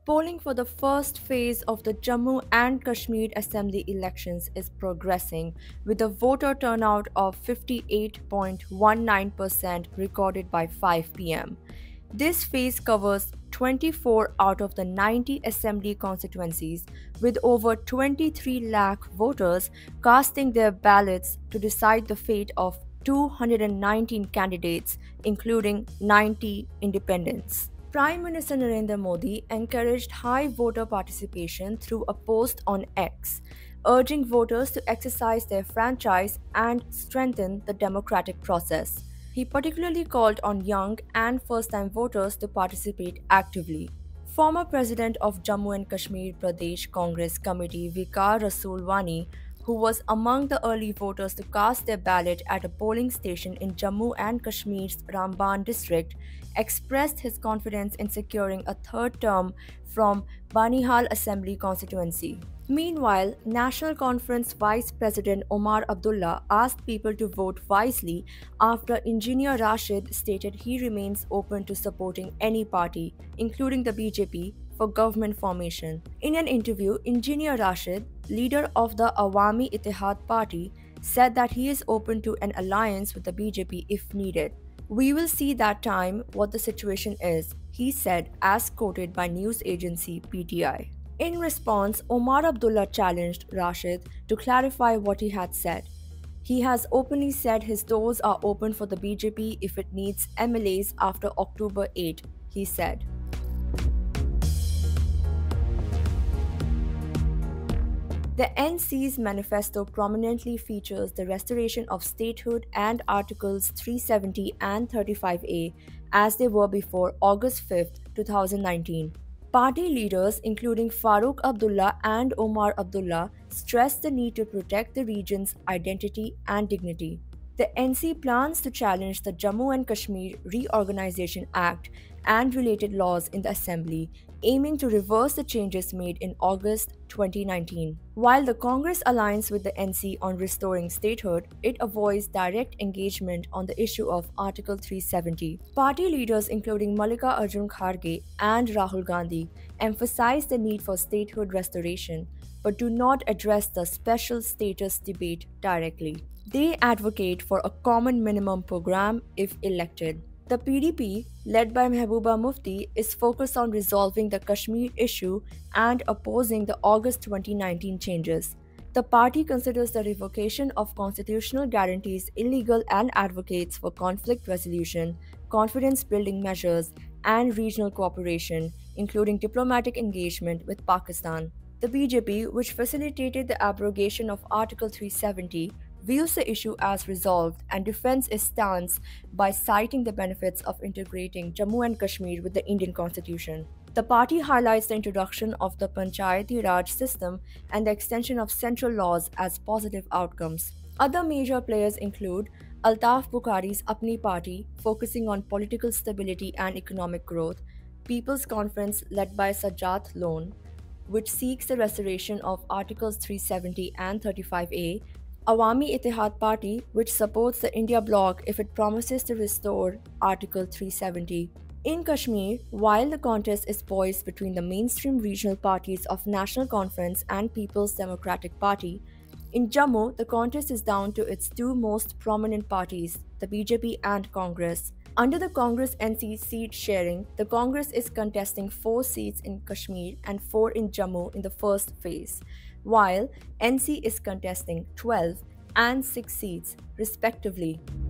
Polling for the first phase of the Jammu and Kashmir Assembly elections is progressing, with a voter turnout of 58.19% recorded by 5 pm. This phase covers 24 out of the 90 assembly constituencies, with over 23 lakh voters casting their ballots to decide the fate of 219 candidates, including 90 independents. Prime Minister Narendra Modi encouraged high voter participation through a post on X, urging voters to exercise their franchise and strengthen the democratic process. He particularly called on young and first time voters to participate actively. Former President of Jammu and Kashmir Pradesh Congress Committee Vikar Rasoolwani, who was among the early voters to cast their ballot at a polling station in Jammu and Kashmir's Ramban district, expressed his confidence in securing a third term from Banihal Assembly constituency. Meanwhile, National Conference Vice President Omar Abdullah asked people to vote wisely after Engineer Rashid stated he remains open to supporting any party, including the BJP, for government formation. In an interview, Engineer Rashid, leader of the Awami Ittihad Party, said that he is open to an alliance with the BJP if needed. "We will see that time what the situation is," he said, as quoted by news agency PTI. In response, Omar Abdullah challenged Rashid to clarify what he had said. He has openly said his doors are open for the BJP if it needs MLAs after October 8, he said. The NC's manifesto prominently features the restoration of statehood and Articles 370 and 35A as they were before August 5, 2019. Party leaders, including Farooq Abdullah and Omar Abdullah, stressed the need to protect the region's identity and dignity. The NC plans to challenge the Jammu and Kashmir Reorganization Act and related laws in the Assembly, aiming to reverse the changes made in August 2019. While the Congress aligns with the NC on restoring statehood, it avoids direct engagement on the issue of Article 370. Party leaders including Mallika Arjun Kharge and Rahul Gandhi emphasize the need for statehood restoration, but do not address the special status debate directly. They advocate for a common minimum program if elected. The PDP, led by Mehbooba Mufti, is focused on resolving the Kashmir issue and opposing the August 2019 changes. The party considers the revocation of constitutional guarantees illegal and advocates for conflict resolution, confidence-building measures, and regional cooperation, including diplomatic engagement with Pakistan. The BJP, which facilitated the abrogation of Article 370, views the issue as resolved and defends its stance by citing the benefits of integrating Jammu and Kashmir with the Indian constitution. The party highlights the introduction of the Panchayati Raj system and the extension of central laws as positive outcomes. Other major players include Altaf Bukhari's Apni Party, focusing on political stability and economic growth, People's Conference led by Sajjad Lone, which seeks the restoration of Articles 370 and 35A, Awami Ittihad Party, which supports the India bloc if it promises to restore Article 370. In Kashmir, while the contest is poised between the mainstream regional parties of National Conference and People's Democratic Party, in Jammu, the contest is down to its two most prominent parties, the BJP and Congress. Under the Congress-NC seat sharing, the Congress is contesting 4 seats in Kashmir and 4 in Jammu in the first phase, while NC is contesting 12 and 6 seats, respectively.